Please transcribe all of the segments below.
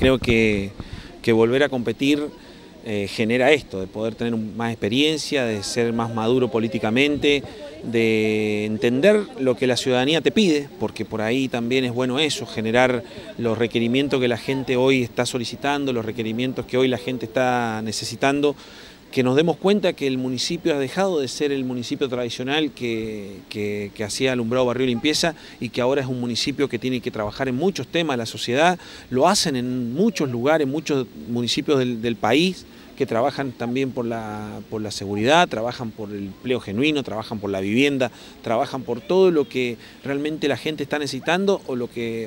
Creo que volver a competir genera esto, de poder tener más experiencia, de ser más maduro políticamente, de entender lo que la ciudadanía te pide, porque por ahí también es bueno eso, generar los requerimientos que la gente hoy está solicitando, los requerimientos que hoy la gente está necesitando, que nos demos cuenta que el municipio ha dejado de ser el municipio tradicional que hacía alumbrado, barrio, limpieza, y que ahora es un municipio que tiene que trabajar en muchos temas de la sociedad. Lo hacen en muchos lugares, muchos municipios del país, que trabajan también por la seguridad, trabajan por el empleo genuino, trabajan por la vivienda, trabajan por todo lo que realmente la gente está necesitando o que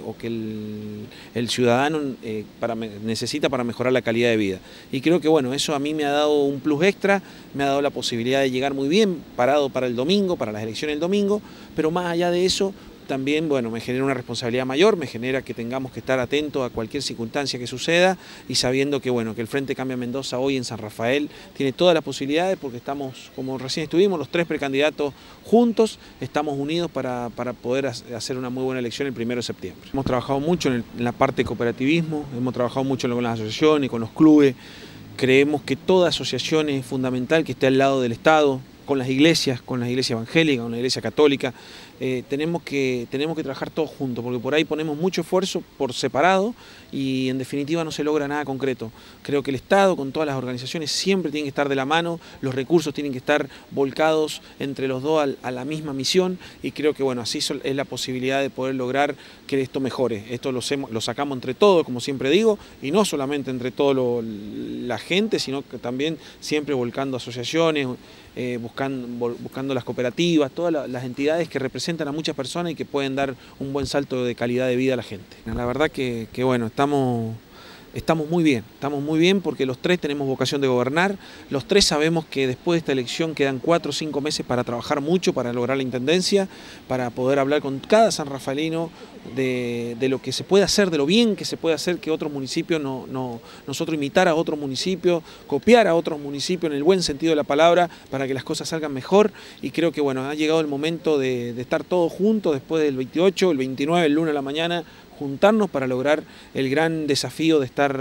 el ciudadano necesita para mejorar la calidad de vida. Y creo que bueno, eso a mí me ha dado un plus extra, me ha dado la posibilidad de llegar muy bien parado para el domingo, para las elecciones del domingo, pero más allá de eso, también bueno, me genera una responsabilidad mayor, me genera que tengamos que estar atentos a cualquier circunstancia que suceda y sabiendo que bueno, que el Frente Cambia Mendoza hoy en San Rafael tiene todas las posibilidades porque estamos, como recién estuvimos, los tres precandidatos juntos, estamos unidos para poder hacer una muy buena elección el 1 de septiembre. Hemos trabajado mucho en la parte de cooperativismo, hemos trabajado mucho con las asociaciones, con los clubes, creemos que toda asociación es fundamental que esté al lado del Estado, con las iglesias evangélicas, con la iglesia católica, tenemos que trabajar todos juntos, porque por ahí ponemos mucho esfuerzo por separado y en definitiva no se logra nada concreto. Creo que el Estado con todas las organizaciones siempre tiene que estar de la mano, los recursos tienen que estar volcados entre los dos a la misma misión y creo que bueno, así es la posibilidad de poder lograr que esto mejore. Esto lo sacamos entre todos, como siempre digo, y no solamente entre toda la gente, sino que también siempre volcando asociaciones, buscando las cooperativas, todas las entidades que representan a muchas personas y que pueden dar un buen salto de calidad de vida a la gente. La verdad que bueno, estamos muy bien porque los tres tenemos vocación de gobernar, los tres sabemos que después de esta elección quedan 4 o 5 meses para trabajar mucho, para lograr la intendencia, para poder hablar con cada sanrafaelino de lo que se puede hacer, de lo bien que se puede hacer, que otros municipios, nosotros imitar a otros municipios, copiar a otros municipios en el buen sentido de la palabra, para que las cosas salgan mejor y creo que bueno, ha llegado el momento de estar todos juntos después del 28, el 29, el lunes a la mañana, juntarnos para lograr el gran desafío de estar,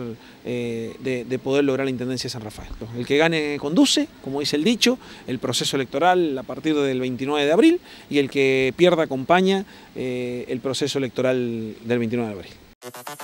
de poder lograr la Intendencia de San Rafael. El que gane conduce, como dice el dicho, el proceso electoral a partir del 29 de abril y el que pierda acompaña el proceso electoral del 29 de abril.